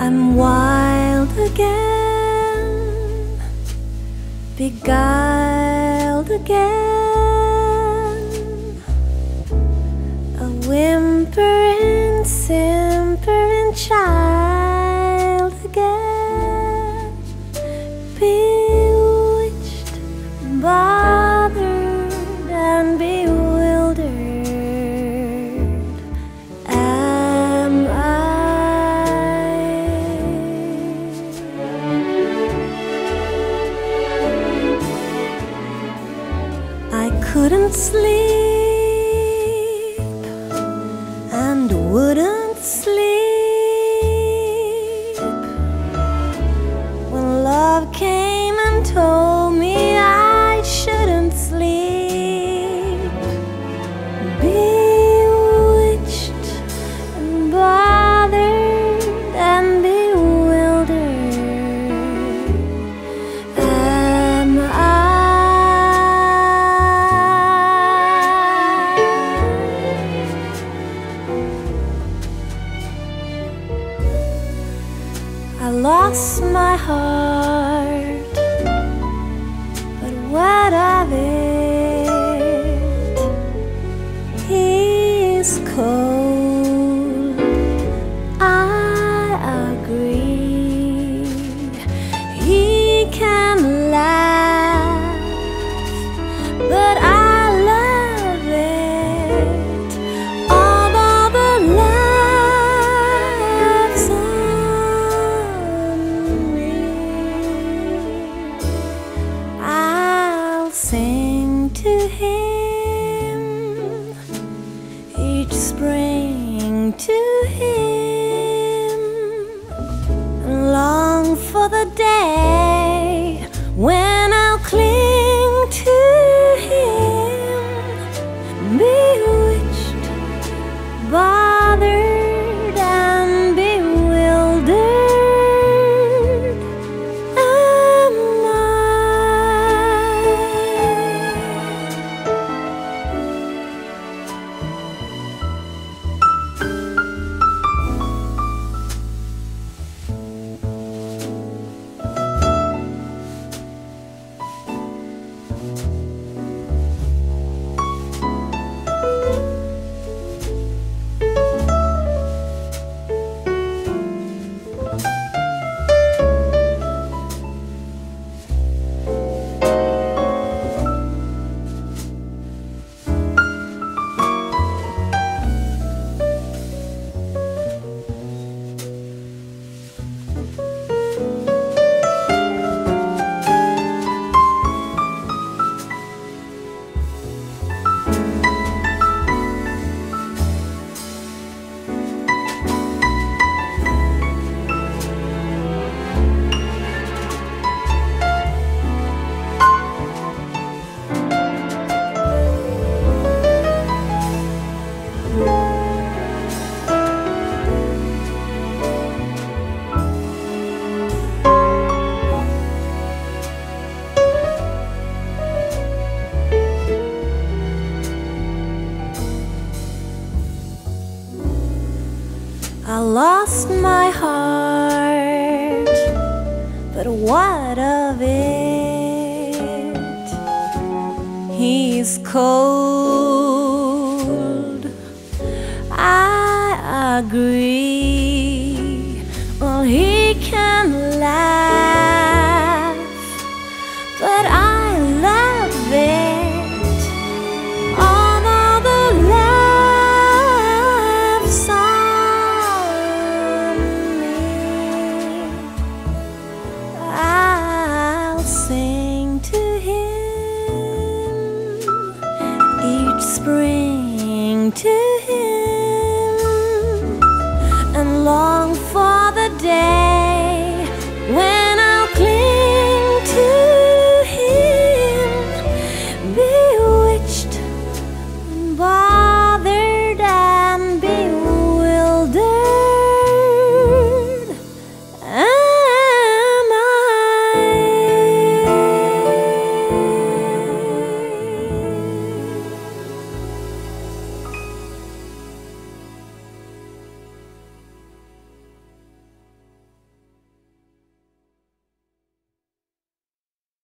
I'm wild again, beguiled again, a whimpering, simpering child again, bewitched, bothered and bewildered. Am I couldn't sleep and wouldn't sleep when love came and told me I shouldn't sleep. Bewitched and bothered and bewildered. Am I lost my heart, but what of it? He's cold, I agree. He can laugh, but I love it. Although the laughs on me, I'll sing to him each spring, to him, and long for the day when I'll cling to him, bewitched, bothered and bewildered. Am I lost my heart, but what of it? He's cold, I agree.